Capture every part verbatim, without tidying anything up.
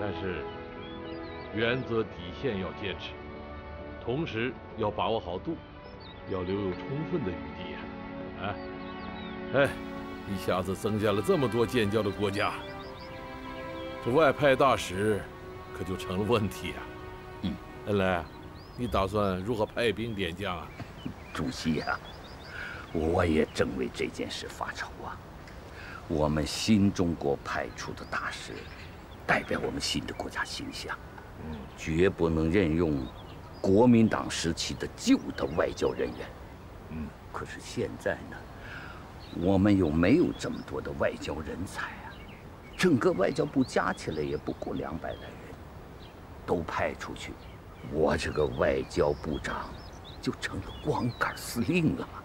但是原则底线要坚持，同时要把握好度，要留有充分的余地呀！啊，哎，一下子增加了这么多建交的国家，这外派大使可就成了问题啊！ 嗯， 恩来，你打算如何派兵点将啊？ 主席呀、啊，我也正为这件事发愁啊。我们新中国派出的大使，代表我们新的国家形象，嗯，绝不能任用国民党时期的旧的外交人员。嗯，可是现在呢，我们又没有这么多的外交人才啊，整个外交部加起来也不过两百来人，都派出去，我这个外交部长就成了光杆司令了。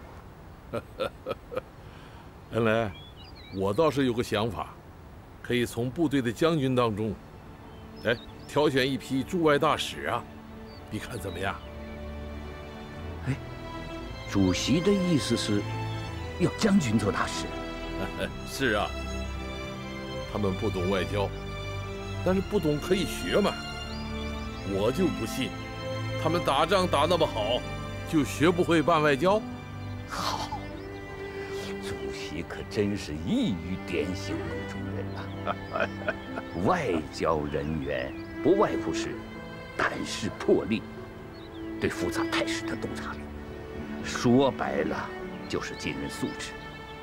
恩来，我倒是有个想法，可以从部队的将军当中，哎，挑选一批驻外大使啊，你看怎么样？ 哎，主席的意思是，要将军做大使？ 是啊，他们不懂外交，但是不懂可以学嘛。我就不信，他们打仗打那么好，就学不会办外交。 好。主席可真是一语点醒梦中人呐、啊！外交人员不外乎是胆识魄力，对复杂态势的洞察力，说白了就是惊人素质。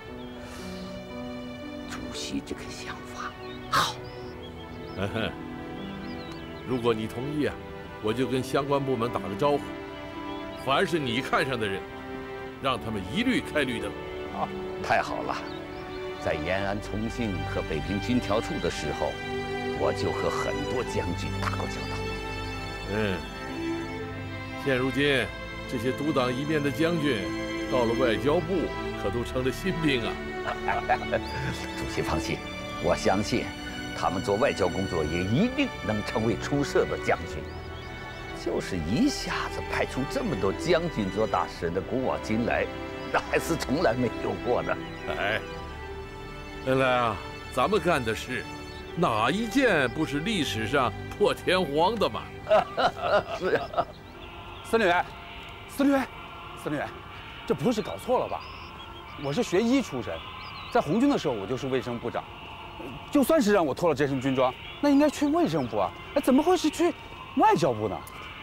主席这个想法好。 嗯哼，如果你同意啊，我就跟相关部门打个招呼，凡是你看上的人，让他们一律开绿灯。 啊，太好了！在延安、重庆和北平军调处的时候，我就和很多将军打过交道。 嗯，现如今这些独当一面的将军，到了外交部可都成了新兵啊！ 主席放心，我相信他们做外交工作也一定能成为出色的将军。就是一下子派出这么多将军做大使的，古往今来。那还是从来没有过的。 哎，原来啊，咱们干的事，哪一件不是历史上破天荒的嘛？ 是啊， 司令员，司令员，司令员，这不是搞错了吧？我是学医出身，在红军的时候我就是卫生部长，就算是让我脱了这身军装，那应该去卫生部啊，哎，怎么会是去外交部呢？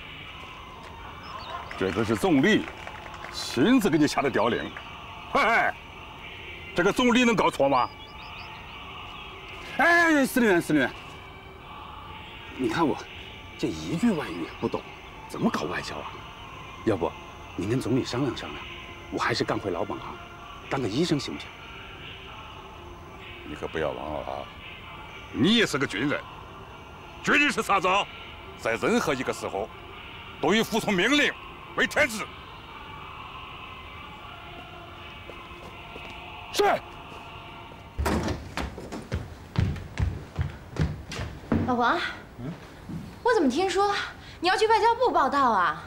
这个是总理亲自给你下的调令，嘿，这个总理能搞错吗？ 哎，司令员，司令员，你看我这一句外语也不懂，怎么搞外交啊？要不您跟总理商量商量，我还是干回老本行，当个医生行不行？ 你可不要忘了啊，你也是个军人，军人是啥子？在任何一个时候，都以服从命令为天职。 是。 老王，嗯，我怎么听说你要去外交部报道啊？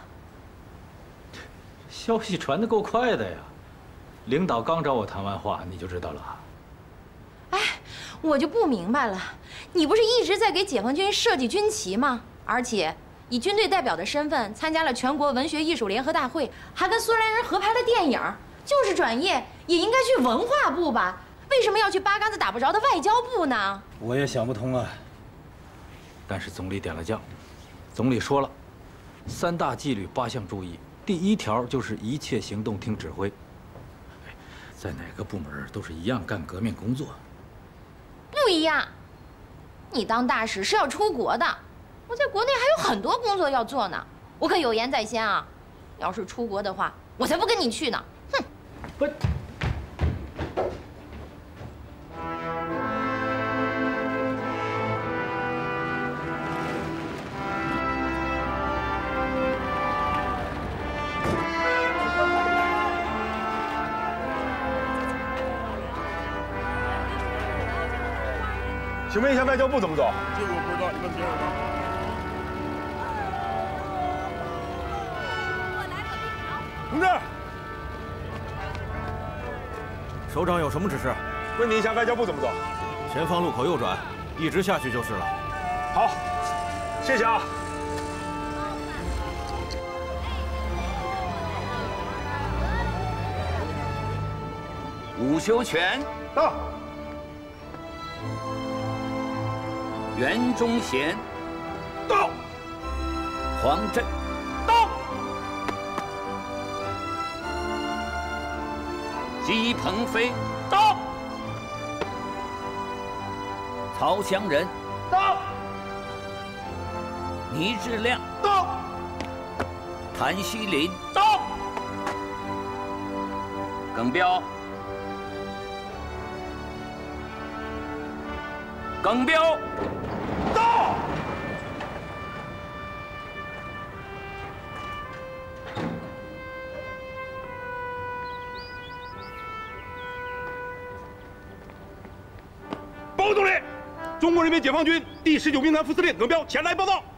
消息传得够快的呀，领导刚找我谈完话，你就知道了。 哎，我就不明白了，你不是一直在给解放军设计军旗吗？而且以军队代表的身份参加了全国文学艺术联合大会，还跟苏联人合拍了电影，就是转业也应该去文化部吧？为什么要去八竿子打不着的外交部呢？ 我也想不通啊。但是总理点了将，总理说了，三大纪律八项注意，第一条就是一切行动听指挥。在哪个部门都是一样干革命工作。 不一样，你当大使是要出国的，我在国内还有很多工作要做呢，我可有言在先啊！要是出国的话，我才不跟你去呢！哼， 不。 请问一下外交部怎么走？ 这个我不知道，你问别人吧。 同志， 首长有什么指示？ 问你一下外交部怎么走？ 前方路口右转，一直下去就是了。 好， 谢谢啊。 伍修权到。 袁忠贤到。 黄震到。 姬鹏飞到。 曹湘仁到。 倪志亮到。 谭希林到。 耿彪耿彪到。报告总理，中国人民解放军第十九兵团副司令耿彪前来报道。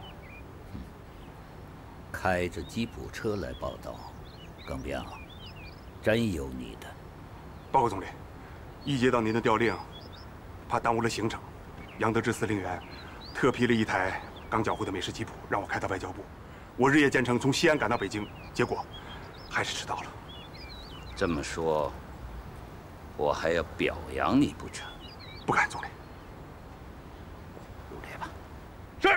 开着吉普车来报道，耿彪，真有你的。 报告总理，一接到您的调令，怕耽误了行程，杨得志司令员特批了一台刚缴获的美式吉普，让我开到外交部。我日夜兼程从西安赶到北京，结果还是迟到了。 这么说，我还要表扬你不成？ 不敢，总理。 入列吧。 是。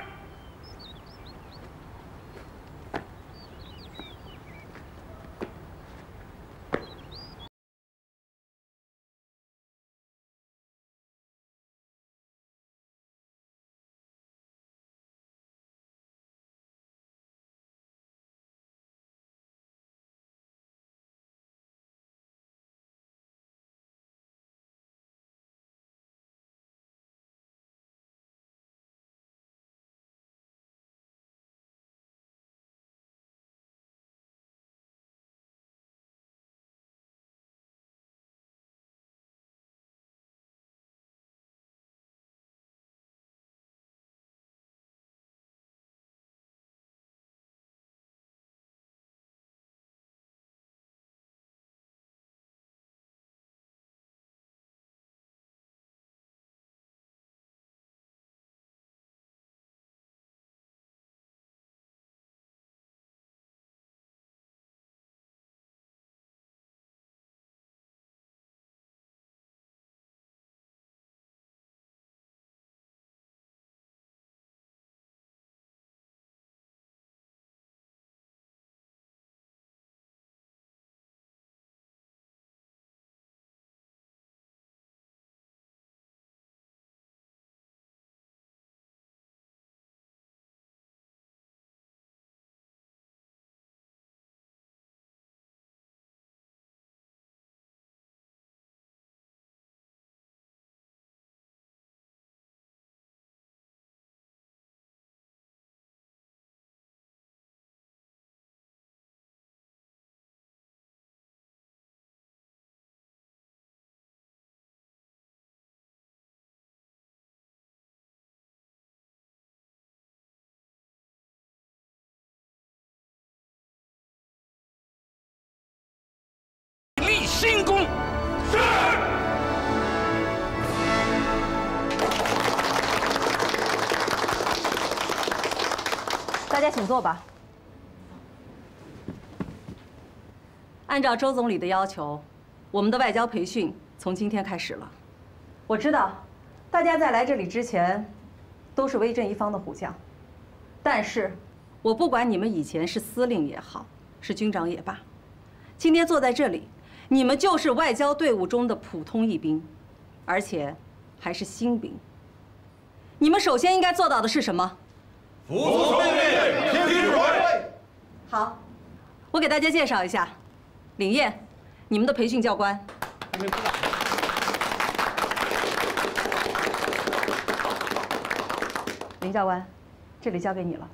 新功。 是。 大家请坐吧。按照周总理的要求，我们的外交培训从今天开始了。我知道，大家在来这里之前，都是威震一方的虎将，但是，我不管你们以前是司令也好，是军长也罢，今天坐在这里。 你们就是外交队伍中的普通一兵，而且还是新兵。你们首先应该做到的是什么？ 服从命令，听指挥。 好，我给大家介绍一下，林燕，你们的培训教官。林教官，这里交给你了。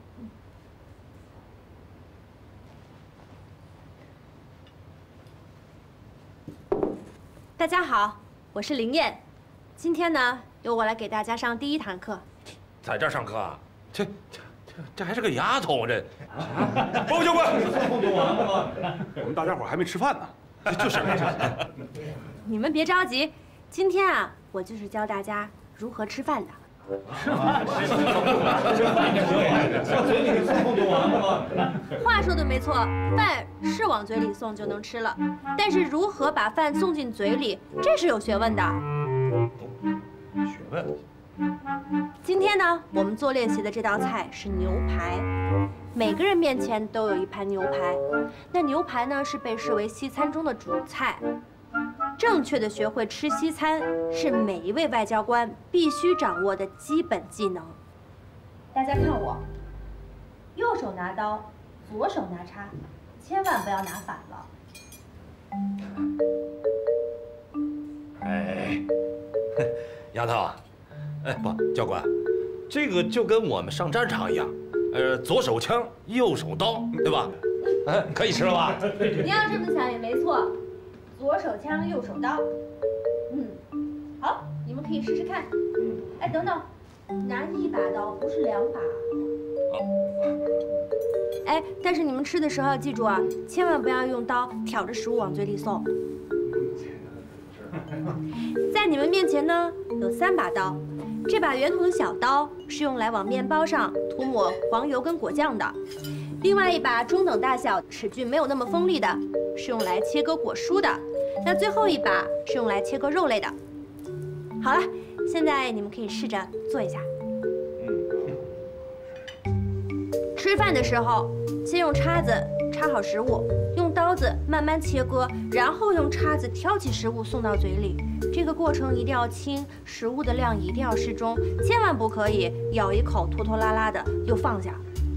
大家好，我是林燕，今天呢，由我来给大家上第一堂课。 在这儿上课啊？这、这、这、这还是个丫头这。 报告教官，我们大家伙还没吃饭呢。 就是。 你们别着急，今天啊，我就是教大家如何吃饭的。 吃饭？ 往嘴里送就完了吗？ 话说的没错，饭是往嘴里送就能吃了，但是如何把饭送进嘴里，这是有学问的。 学问。 今天呢，我们做练习的这道菜是牛排。每个人面前都有一盘牛排，那牛排呢是被视为西餐中的主菜。正确的学会吃西餐是每一位外交官必须掌握的基本技能。大家看我，右手拿刀，左手拿叉，千万不要拿反了。 哎，丫头，哎不，教官，这个就跟我们上战场一样，呃，左手枪，右手刀，对吧？哎，可以吃了吧？ 你要这么想也没错，左手枪，右手刀。嗯，好，你们可以试试看。哎，等等，拿一把刀不是两把。哎，但是你们吃的时候要记住啊，千万不要用刀挑着食物往嘴里送。在你们面前呢有三把刀，这把圆筒小刀是用来往面包上涂抹黄油跟果酱的，另外一把中等大小、齿距没有那么锋利的，是用来切割果蔬的，那最后一把是用来切割肉类的。好了，现在你们可以试着做一下。吃饭的时候，先用叉子插好食物，用刀子慢慢切割，然后用叉子挑起食物送到嘴里。这个过程一定要轻，食物的量一定要适中，千万不可以咬一口拖拖拉拉的又放下。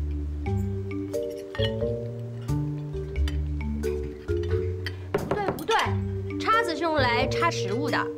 不对不对，叉子是用来插食物的。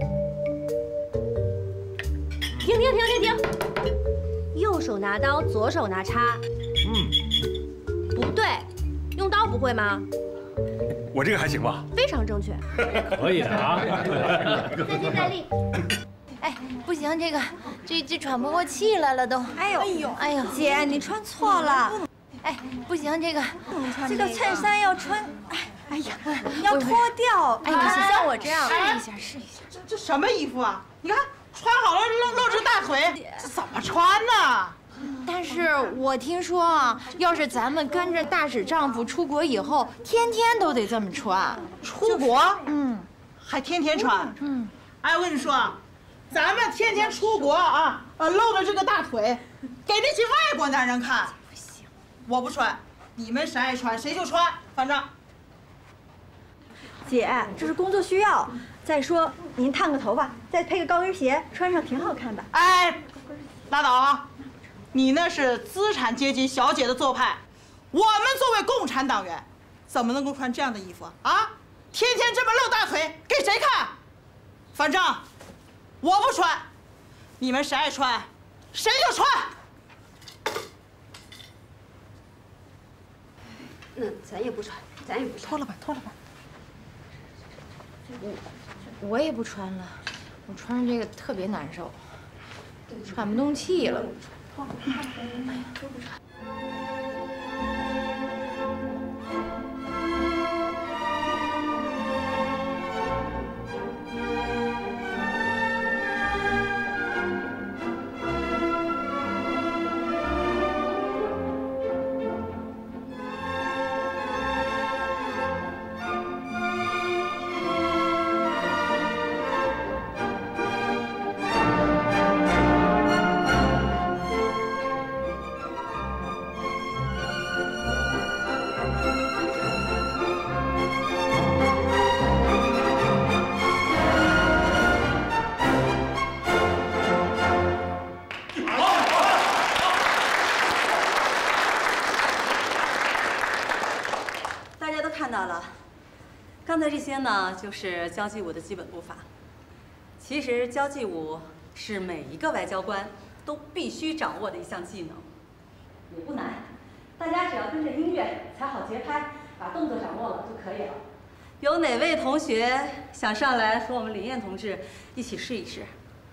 停停停停停！右手拿刀，左手拿叉。嗯，不对，用刀不会吗？ 我这个还行吧？ 非常正确。 可以的啊！ 再接再厉。 哎，不行，这个这这喘不过气来了都。 哎呦哎呦哎呦， 姐，你穿错了。 哎，不行，这个这个衬衫要穿，哎哎呀，要脱掉。 哎，你是像我这样试一下试一下。 这这什么衣服啊？你看穿好了露露着大腿，这怎么穿呢？ 但是我听说啊，要是咱们跟着大使丈夫出国以后，天天都得这么穿。 出国？嗯，还天天穿？嗯，哎，我跟你说，咱们天天出国啊，呃，露着这个大腿，给那些外国男人看。不行，我不穿，你们谁爱穿谁就穿，反正。 姐，这是工作需要。再说您烫个头发，再配个高跟鞋，穿上挺好看的。 哎，拉倒啊！你那是资产阶级小姐的做派，我们作为共产党员，怎么能够穿这样的衣服啊？天天这么露大腿，给谁看？反正我不穿，你们谁爱穿，谁就穿。 那咱也不穿，咱也不穿。 脱了吧，脱了吧。 我我也不穿了，我穿上这个特别难受，喘不动气了。哎呀，都不穿。 刚才这些呢，就是交际舞的基本步伐。其实交际舞是每一个外交官都必须掌握的一项技能，也不难，大家只要跟着音乐踩好节拍，把动作掌握了就可以了。有哪位同学想上来和我们林燕同志一起试一试？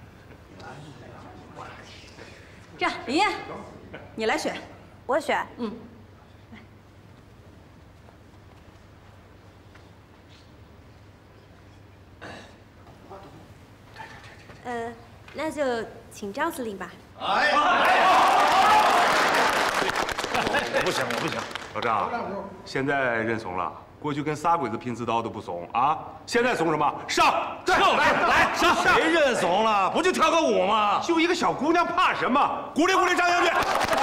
这样，林燕，你来选。 我选。 嗯。 呃，那就请赵司令吧。 哎。 不行，我不行。 老张，现在认怂了，过去跟仨鬼子拼刺刀都不怂啊，现在怂什么？上！ 对，来来上！谁认怂了？不就跳个舞吗？ 就一个小姑娘，怕什么？鼓励鼓励张将军！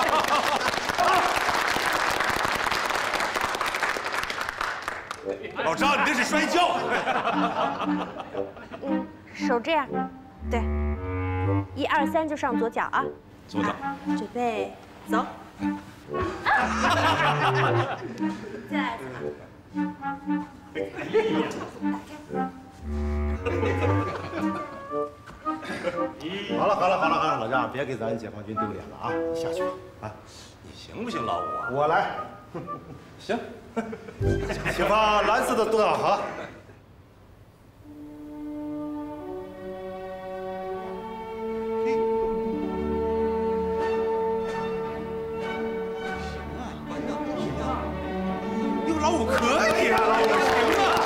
老张，你这是摔跤。 嗯，手这样，对，一二三就上左脚啊。 左脚。 准备，走。再来一次。 好了好了好了好了，老张，别给咱解放军丢脸了啊！你下去吧，啊， 你行不行，老五啊？ 我来。 行。 请发蓝色的多瑙河。 哟，老五可以啊，老五行啊。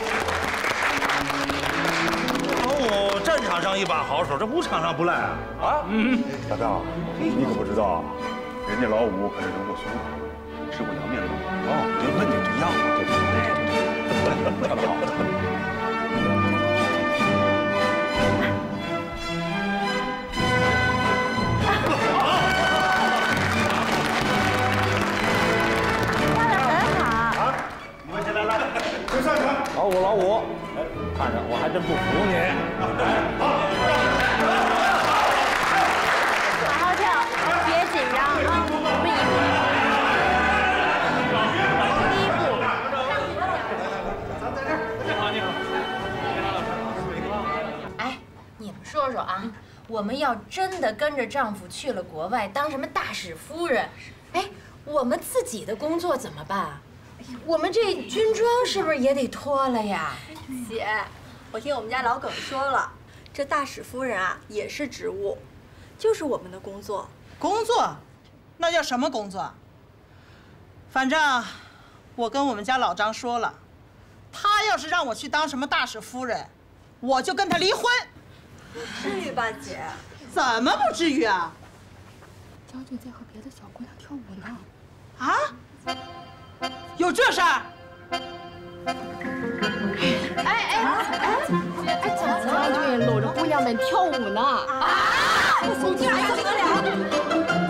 老五战场上一把好手，这武场上不赖啊！啊， 嗯，老张，你可不知道啊，人家老五可是揉过松的，吃过凉面的。哦，就问你这样，对对对，跳得好。 跳得很好。 啊，你们先来来，快上场。 老五老五，看着我还真不服你。 好。 好好跳，别紧张啊，我们一步。 说说啊，我们要真的跟着丈夫去了国外，当什么大使夫人，哎，我们自己的工作怎么办？我们这军装是不是也得脱了呀？ 姐，我听我们家老耿说了，这大使夫人啊也是职务，就是我们的工作。 工作？那叫什么工作？反正我跟我们家老张说了，他要是让我去当什么大使夫人，我就跟他离婚。 不至于吧，姐？ 怎么不至于啊？ 将军在和别的小姑娘跳舞呢。 啊？有这事儿？ 哎哎哎！哎，蒋将军搂着姑娘们跳舞呢。啊！你竟然这么了？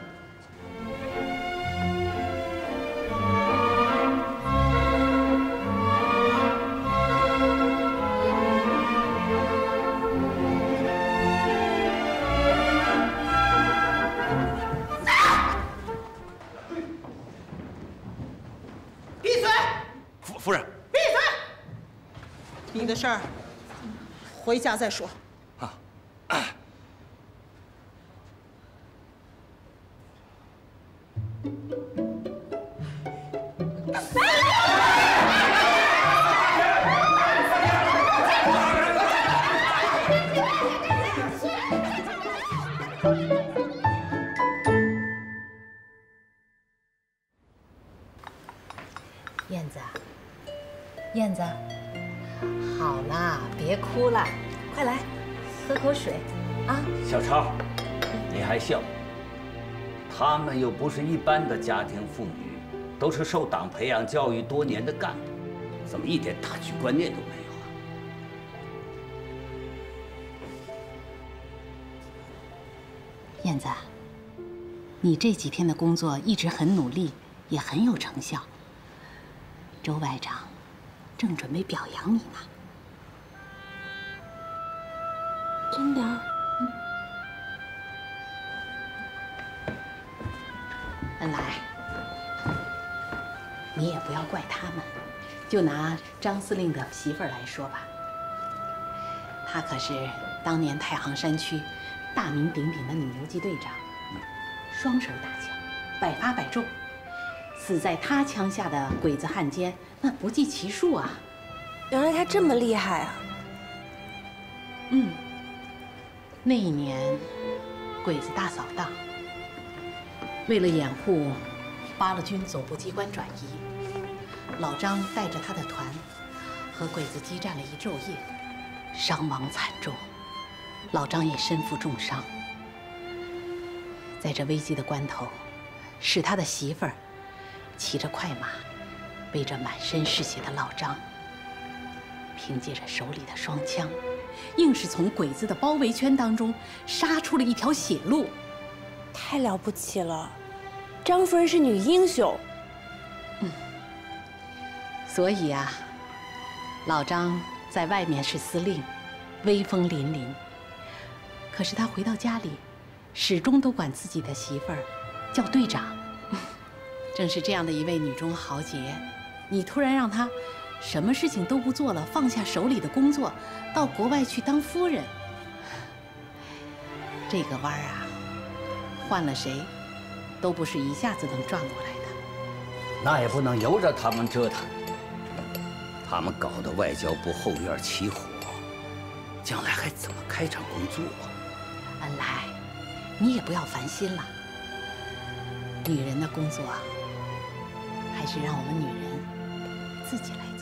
夫人， 闭嘴！你的事儿回家再说。啊。 燕子，燕子，好啦，别哭了，快来，喝口水，啊！ 小超，你还笑？他们又不是一般的家庭妇女，都是受党培养教育多年的干部，怎么一点大局观念都没有啊？ 燕子，你这几天的工作一直很努力，也很有成效。周外长正准备表扬你呢。 真的？ 嗯。恩来，你也不要怪他们，就拿张司令的媳妇儿来说吧，她可是当年太行山区大名鼎鼎的女游击队长，双手打枪，百发百中。死在他枪下的鬼子汉奸那不计其数啊！ 原来他这么厉害啊！ 嗯，那一年鬼子大扫荡，为了掩护八路军总部机关转移，老张带着他的团和鬼子激战了一昼夜，伤亡惨重，老张也身负重伤。在这危急的关头，是他的媳妇儿骑着快马，背着满身是血的老张，凭借着手里的双枪，硬是从鬼子的包围圈当中杀出了一条血路。 太了不起了，张夫人是女英雄。 嗯，所以啊，老张在外面是司令，威风凛凛。可是他回到家里，始终都管自己的媳妇儿叫队长。正是这样的一位女中豪杰，你突然让她什么事情都不做了，放下手里的工作，到国外去当夫人，这个弯儿啊，换了谁，都不是一下子能转过来的。 那也不能由着他们折腾，他们搞的外交部后院起火，将来还怎么开展工作啊？ 恩来，你也不要烦心了。女人的工作，还是让我们女人自己来做。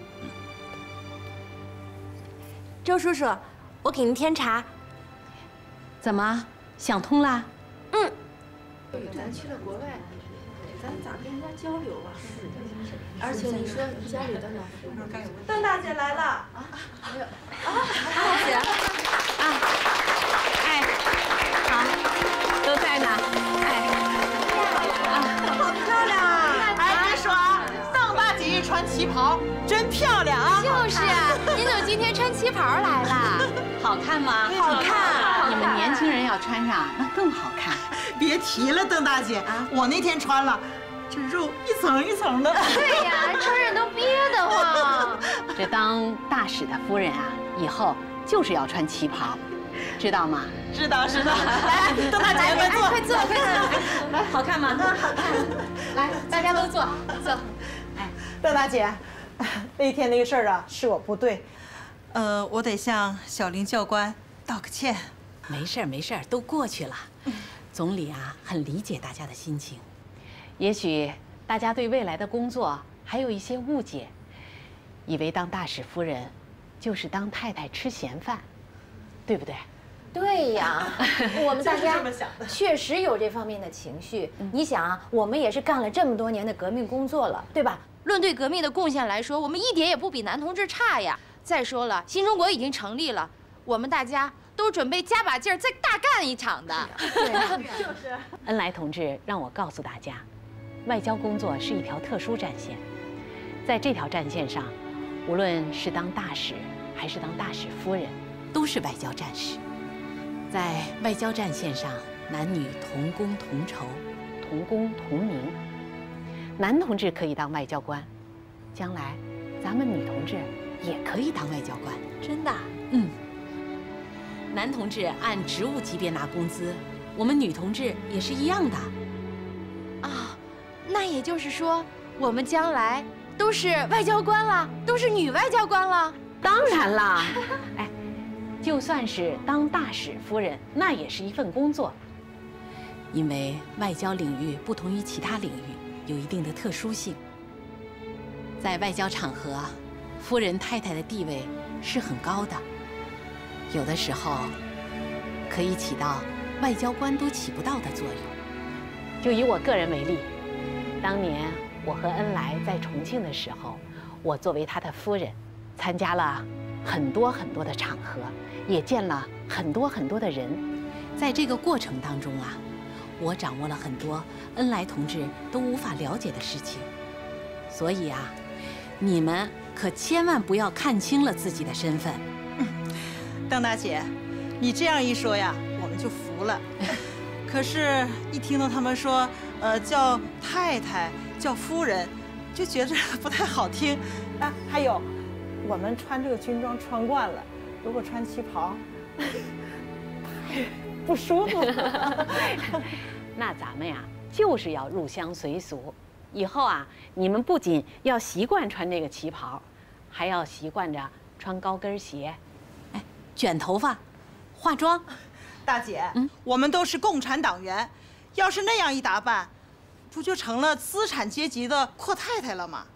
周叔叔，我给您添茶。 怎么想通啦？ 嗯。 咱去了国外，咱咋跟人家交流啊？而且你说家里的老人， 邓大姐来了啊！ 还有啊，大姐啊，哎，好，都在呢，哎， 好漂亮啊！哎，别说啊，邓大姐一穿旗袍真漂亮啊！ 就是啊，您怎么今天穿旗袍来了？ 好看吗？ 好看。 你们年轻人要穿上，那更好看。 别提了，邓大姐啊，我那天穿了，这肉一层一层的。 对呀，穿着都憋得慌。 这当大使的夫人啊，以后就是要穿旗袍，知道吗？ 知道知道。来，邓大姐快坐， 快坐，快坐。 来，好看吗？ 嗯，好看。 来，大家都坐，坐。 哎，邓大姐，那天那个事儿啊，是我不对，呃，我得向小林教官道个歉。 没事儿没事儿，都过去了。总理啊，很理解大家的心情。也许大家对未来的工作还有一些误解，以为当大使夫人就是当太太吃闲饭，对不对？ 对呀，我们大家确实有这方面的情绪。你想啊，我们也是干了这么多年的革命工作了，对吧？论对革命的贡献来说，我们一点也不比男同志差呀。再说了，新中国已经成立了，我们大家都准备加把劲儿再大干一场的。 对啊，就是。恩来同志让我告诉大家，外交工作是一条特殊战线，在这条战线上，无论是当大使还是当大使夫人，都是外交战士。在外交战线上，男女同工同酬，同工同名。男同志可以当外交官，将来咱们女同志也可以当外交官。 真的？ 嗯。男同志按职务级别拿工资，我们女同志也是一样的。 啊，那也就是说，我们将来都是外交官了，都是女外交官了。 当然啦，哎，就算是当大使夫人，那也是一份工作。因为外交领域不同于其他领域，有一定的特殊性。在外交场合，夫人太太的地位是很高的。有的时候，可以起到外交官都起不到的作用。就以我个人为例，当年我和恩来在重庆的时候，我作为他的夫人，参加了很多很多的场合，也见了很多很多的人。在这个过程当中啊，我掌握了很多恩来同志都无法了解的事情。所以啊，你们可千万不要看清了自己的身份。 邓大姐，你这样一说呀，我们就服了。可是，一听到他们说，呃，叫太太、叫夫人，就觉着不太好听。啊，还有，我们穿这个军装穿惯了，如果穿旗袍，太不舒服了。 那咱们呀，就是要入乡随俗。以后啊，你们不仅要习惯穿这个旗袍，还要习惯着穿高跟鞋。卷头发，化妆。 大姐，嗯，我们都是共产党员，要是那样一打扮，不就成了资产阶级的阔太太了吗？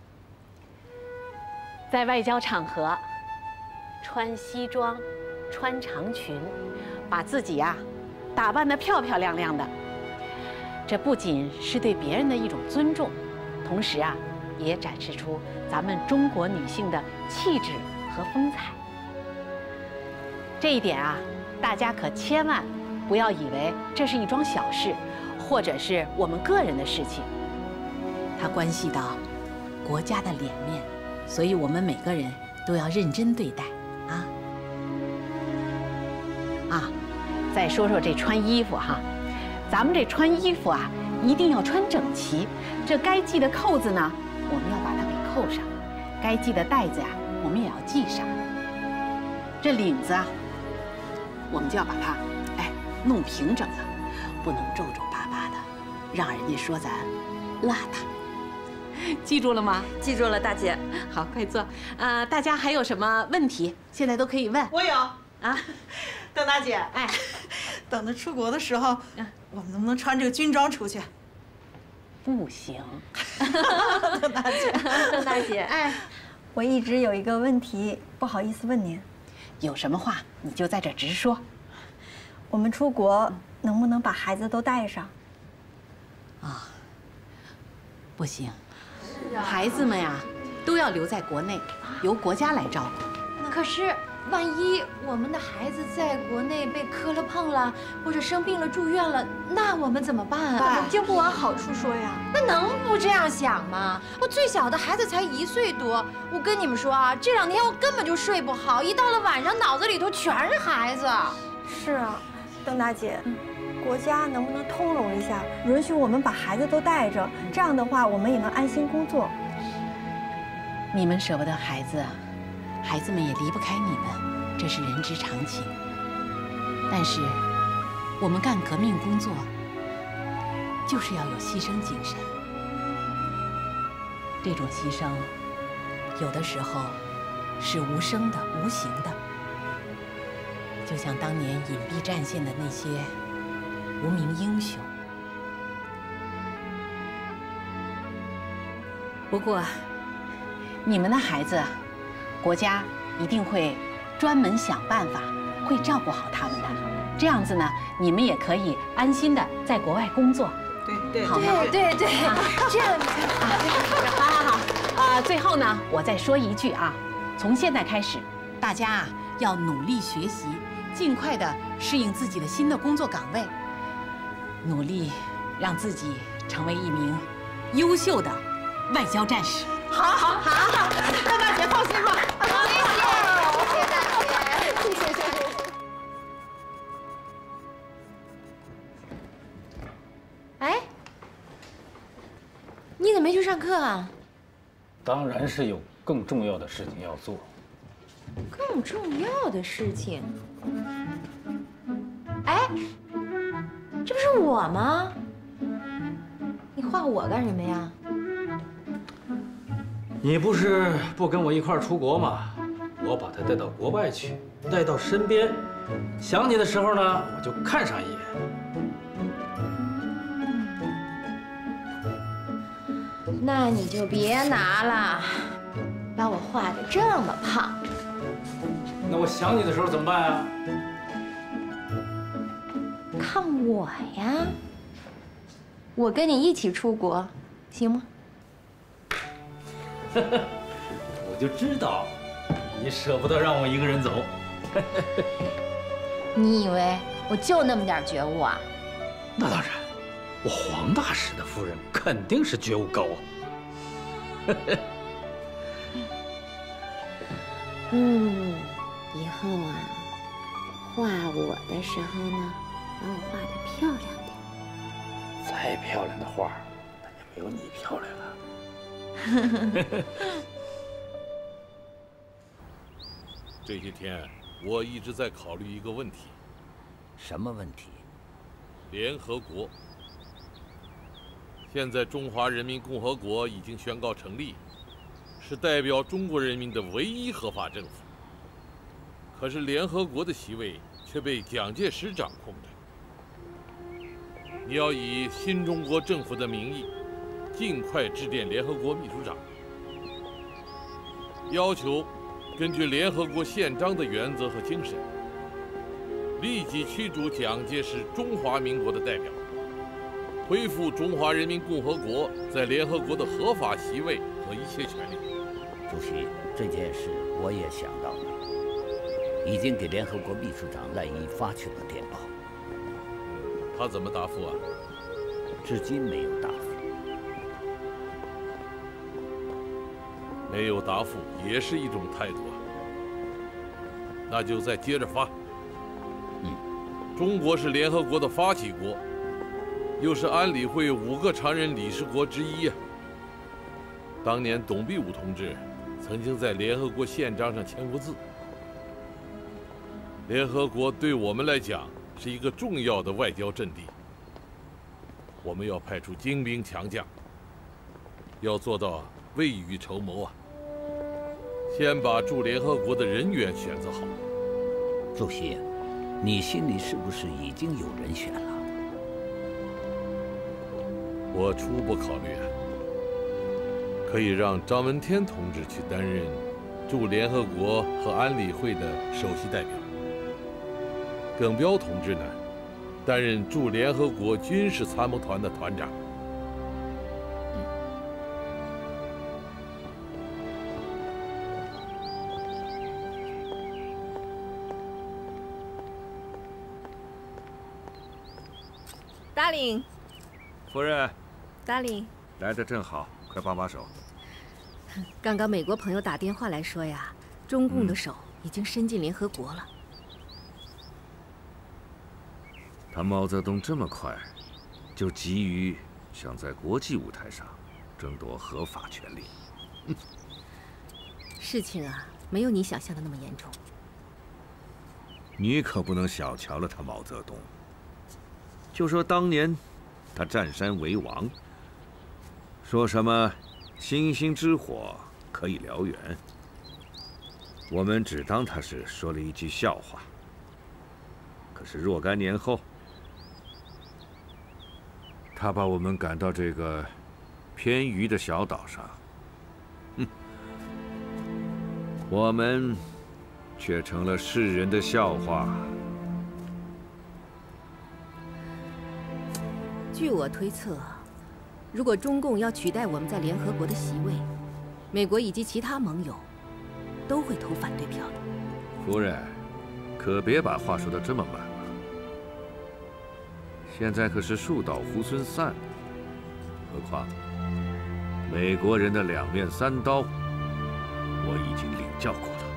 在外交场合，穿西装，穿长裙，把自己呀、啊、打扮得漂漂亮亮的，这不仅是对别人的一种尊重， 同时啊，也展示出咱们中国女性的气质和风采。这一点啊，大家可千万不要以为这是一桩小事，或者是我们个人的事情。它关系到国家的脸面，所以我们每个人都要认真对待啊！啊，再说说这穿衣服哈，咱们这穿衣服啊，一定要穿整齐。这该系的扣子呢，我们要把它给扣上；该系的带子呀、啊，我们也要系上。这领子啊，我们就要把它哎弄平整了，不能皱皱巴巴的，让人家说咱邋遢。记住了吗？ 记住了，大姐。 好，快坐。啊，大家还有什么问题，现在都可以问。 我有啊， 邓大姐， 哎， 等着出国的时候，我们能不能穿这个军装出去？ 不行。 邓大姐， 邓大姐，哎，我一直有一个问题，不好意思问您。 有什么话你就在这直说。 我们出国能不能把孩子都带上？ 啊，不行。孩子们呀，都要留在国内，由国家来照顾。 可是，万一我们的孩子在国内被磕了碰了，或者生病了住院了，那我们怎么办啊？ 就不往好处说呀。 那能不这样想吗？我最小的孩子才一岁多，我跟你们说啊，这两天我根本就睡不好，一到了晚上脑子里头全是孩子。 是啊，邓大姐。嗯，国家能不能通融一下，允许我们把孩子都带着？这样的话，我们也能安心工作。 你们舍不得孩子，孩子们也离不开你们，这是人之常情。但是，我们干革命工作，就是要有牺牲精神。这种牺牲，有的时候是无声的、无形的，就像当年隐蔽战线的那些无名英雄。不过，你们的孩子，国家一定会专门想办法，会照顾好他们的。这样子呢，你们也可以安心的在国外工作。 对对， 好吗？ 对对对，这样子。 好好好。啊，最后呢，我再说一句啊，从现在开始，大家啊要努力学习，尽快的适应自己的新的工作岗位。努力让自己成为一名优秀的外交战士。 好，好，好，邓大姐放心吧。 谢谢，谢谢大姐，谢谢，谢谢。哎，你怎么没去上课啊？ 当然是有更重要的事情要做。 更重要的事情？哎。这不是我吗？你画我干什么呀？ 你不是不跟我一块儿出国吗？我把他带到国外去，带到身边，想你的时候呢，我就看上一眼。 那你就别拿了，把我画的这么胖。 那我想你的时候怎么办啊？ 看我呀，我跟你一起出国，行吗？ 我就知道，你舍不得让我一个人走。 你以为我就那么点觉悟啊？ 那当然，我黄大使的夫人肯定是觉悟高啊。 嗯，以后啊，画我的时候呢，把我画得漂亮点。 再漂亮的画，那也没有你漂亮了。 这些天我一直在考虑一个问题。 什么问题？ 联合国。现在中华人民共和国已经宣告成立，是代表中国人民的唯一合法政府。可是联合国的席位却被蒋介石掌控着。你要以新中国政府的名义，尽快致电联合国秘书长，要求根据联合国宪章的原则和精神，立即驱逐蒋介石中华民国的代表， 恢复中华人民共和国在联合国的合法席位和一切权利。 主席，这件事我也想到了，已经给联合国秘书长赖伊发去了电报。 他怎么答复啊？ 至今没有答复。 没有答复也是一种态度啊。那就再接着发。 嗯， 中国是联合国的发起国，又是安理会五个常任理事国之一啊。当年董必武同志曾经在联合国宪章上签过字。联合国对我们来讲是一个重要的外交阵地，我们要派出精兵强将，要做到未雨绸缪啊。先把驻联合国的人员选择好。 主席，你心里是不是已经有人选了？ 我初步考虑啊，可以让张闻天同志去担任驻联合国和安理会的首席代表，耿彪同志呢，担任驻联合国军事参谋团的团长。 达令， 夫人， 达令， 来得正好，快帮把手。 刚刚美国朋友打电话来说呀，中共的手已经伸进联合国了。 他毛泽东这么快，就急于想在国际舞台上争夺合法权利。嗯、 事情啊，没有你想象的那么严重。 你可不能小瞧了他毛泽东。就说当年他占山为王，说什么星星之火可以燎原，我们只当他是说了一句笑话。可是若干年后，他把我们赶到这个偏隅的小岛上，哼，我们却成了世人的笑话。 据我推测，如果中共要取代我们在联合国的席位，美国以及其他盟友都会投反对票的。 夫人，可别把话说得这么满了。现在可是树倒猢狲散，何况美国人的两面三刀，我已经领教过了。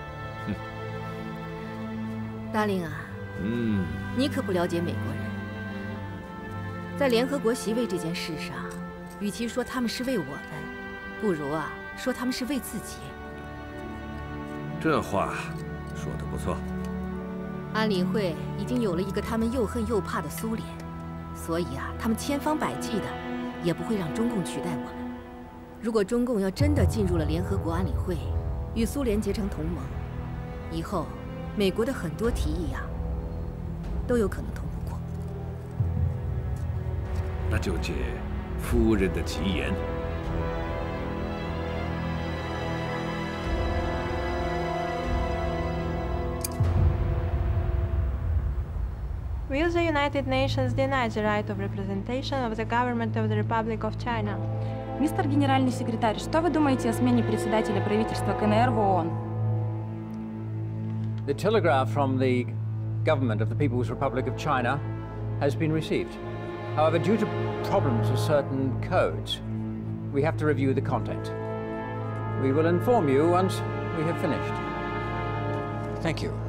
哼，达令啊， 嗯， 你可不了解美国人。在联合国席位这件事上，与其说他们是为我们，不如啊说他们是为自己。 这话说得不错。 安理会已经有了一个他们又恨又怕的苏联，所以啊，他们千方百计的也不会让中共取代我们。如果中共要真的进入了联合国安理会，与苏联结成同盟，以后美国的很多提议呀、啊，都有可能通不过。 那就借夫人的吉言。 Will the United Nations deny the right of representation of the government of the Republic of China? Мистер Генеральный секретарь, что вы думаете о смене председателя правительства КНР в ООН? The telegraph from the government of the People's Republic of China has been received. However, due to problems with certain codes, we have to review the content. We will inform you once we have finished. Thank you.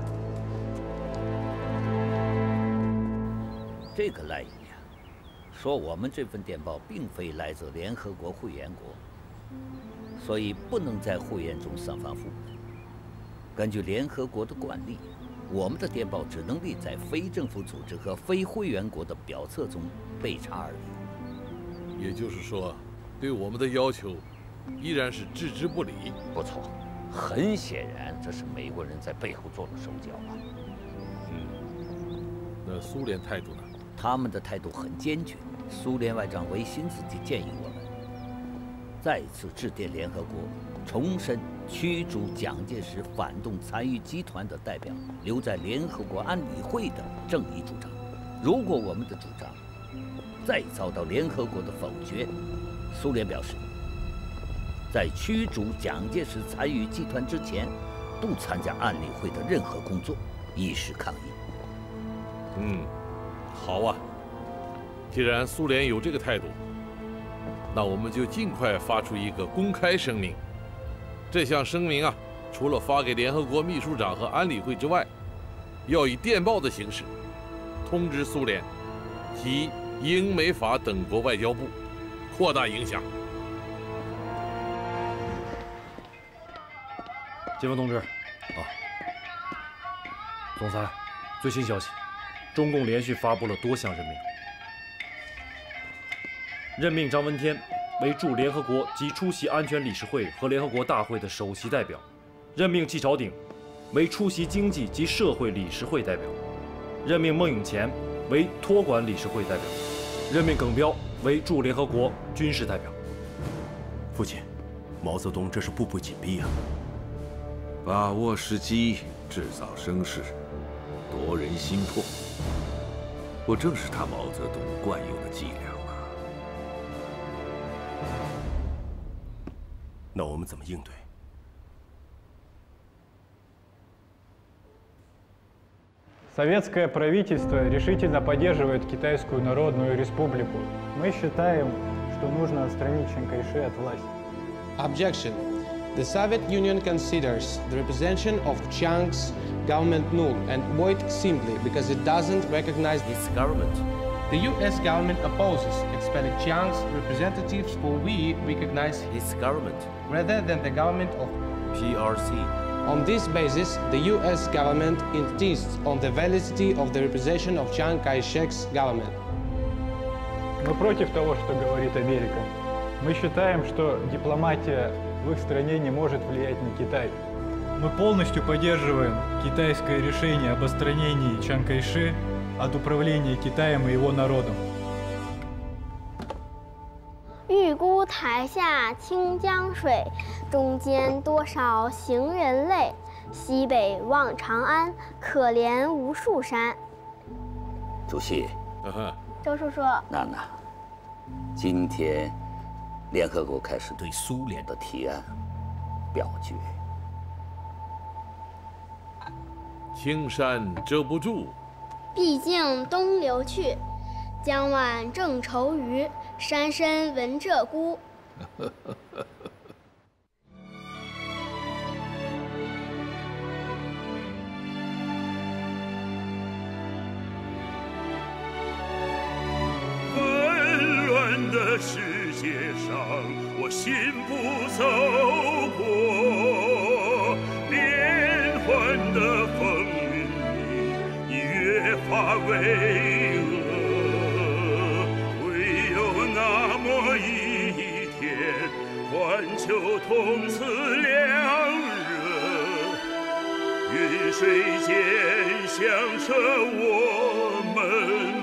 这个赖伊啊，说我们这份电报并非来自联合国会员国，所以不能在会员中散发负面。根据联合国的惯例，我们的电报只能立在非政府组织和非会员国的表册中被查而已。 也就是说，对我们的要求依然是置之不理。 不错，很显然这是美国人在背后做了手脚啊。 嗯，那苏联态度呢？ 他们的态度很坚决。苏联外长维辛斯基建议我们再次致电联合国，重申驱逐蒋介石反动残余集团的代表留在联合国安理会的正义主张。如果我们的主张再遭到联合国的否决，苏联表示，在驱逐蒋介石参与集团之前，不参加安理会的任何工作，以示抗议。 嗯，好啊。既然苏联有这个态度，那我们就尽快发出一个公开声明。这项声明啊，除了发给联合国秘书长和安理会之外，要以电报的形式通知苏联及英美法等国外交部，扩大影响。 金峰同志，啊，总裁，最新消息，中共连续发布了多项任命，任命张闻天为驻联合国及出席安全理事会和联合国大会的首席代表，任命季朝鼎为出席经济及社会理事会代表，任命孟永乾为托管理事会代表，任命耿彪为驻联合国军事代表。 父亲，毛泽东这是步步紧逼啊！ 把握时机，制造声势，夺人心魄，不正是他毛泽东惯用的伎俩吗？ 那我们怎么应对？ Советское правительство решительно поддерживает Китайскую Народную Республику. Мы считаем, что нужно отстранить Чан Кайши от власти. Objection. The Soviet Union considers the representation of Chiang's government null and void simply because it doesn't recognize his government. The U S government opposes expelling Chiang's representatives, for we recognize his government rather than the government of P R C. On this basis, the U S government insists on the validity of the representation of Chiang Kai-shek's government. Мы против того, что говорит Америка. Мы считаем, что дипломатия в их стране не может влиять на Китай. Мы полностью поддерживаем китайское решение об отстранении Чан Кайши от управления Китаем и его народом. 欲估台下清江水，中间多少行人泪。西北望长安，可怜无数山。 主席， 周叔叔， 娜娜，今天联合国开始对苏联的提案表决。 青山遮不住， 毕竟东流去。江晚正愁余，山深闻鹧鸪。 纷乱的世界上，我心不走过；变幻的风云里，你越发巍峨。 那么一天，环球同此凉热，云水间响彻我们。